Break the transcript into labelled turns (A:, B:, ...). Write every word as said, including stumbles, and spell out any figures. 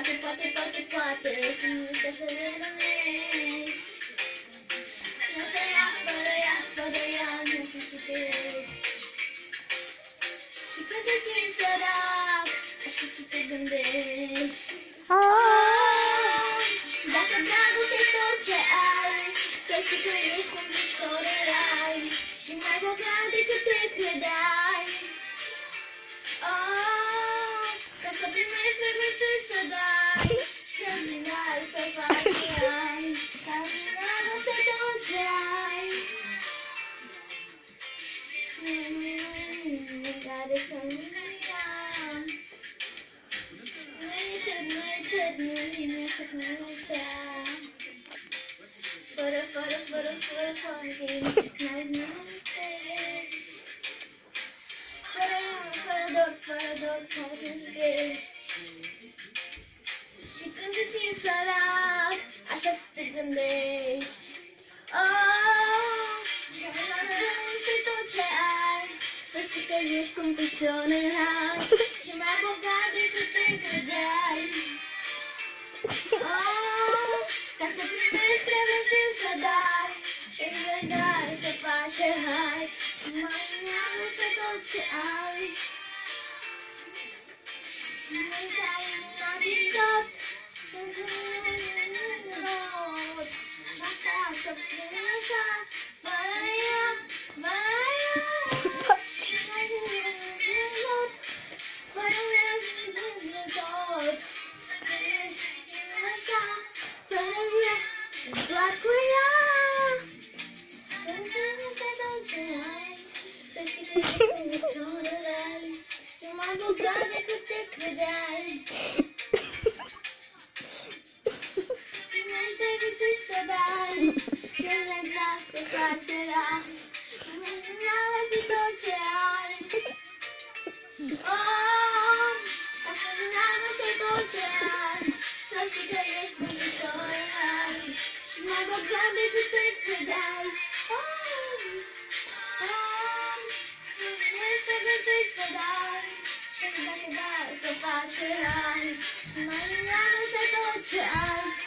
A: Poate, poate, poate, poate fi că să renunești. Nu te ia, fără ea, fără ea nu se citești. Și când te simți sărac, așa să te gândești. Oh, și dacă dragoste e tot ce ai, să știi că ești cu un picior în rai și mai bogat decât te credeai. Oh, ca să primești trebuie tu să dai și în final să faci ce ai. Ca în dragoste e tot ce ai. Care să nu ia. Nu e cer, nu e cer, nu e nimeni așa cum nu stea. Fără, fără, fără, fără, fără tine, n-ai nu înțelegi. Fără, fără dor, fără dor, fără să înțelești. Și când te simți sărac, așa să te gândești. Oh, și este tot ce ai, să știi că ești cu un picior în rai și mai bogat decât te credeai. Oh, ca să primești trebuie tu să dai și să dai să faci ce hai. Mai mult este tot ce ai. Nu dai inima din tot. Basta să fie așa, fără ea, fără ea. Și mai bine din tot, fără ea și din tot. Să ești așa, fără ea, doar cu ea. Pentru că este tot ce ai, să știi că ești cu niciun rai și mai bogat decât te credeai. Primești trebuie tu să dai și în glas să faci ce rai. Dragoste e tot ce ai. Oh, ca să dragoste e tot ce ai, să știi că ești cu niciun rai și mai bogat decât te credeai. Oh, oh, să primești trebuie tu să dai și dacă dai să faci ce rai. Mai dragoste e tot ce ai.